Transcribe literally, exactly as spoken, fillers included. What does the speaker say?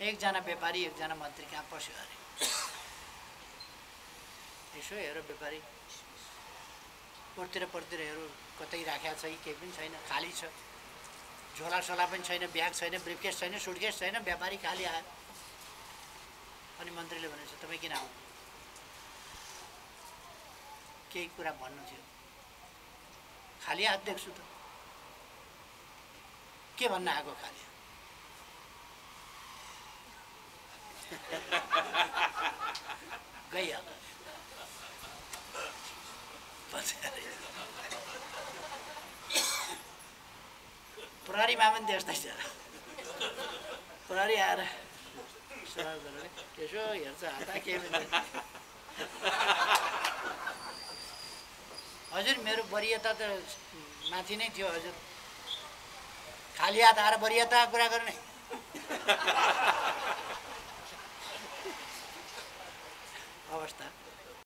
एकजना व्यापारी एकजना मन्त्री कहाँ पस्यो अरे यसो हेर व्यापारी पर्तिर पर्तिर हेरौँ कतै राखेको छ कि केही पनि छैन, खाली छ। झोला सोला पनि छैन, ब्याग छैन, ब्रिफकेस छैन, सुटकेस छैन, व्यापारी खाली आयो। अनि मन्त्रीले भनेछ तपाईँ किन आउनु? केही कुरा भन्नु थियो। खाली हात देख्छु त, के भन्न आएको खाली? गइहाल्यो। प्रहरी मामन त्यस्तै छ। प्रहरी आएर यसो हेर्छ हात के हजुर मेरो वरियता त माथि नै थियो हजुर, खाली हात आएर वरियता कुरा गर्ने। अवस्था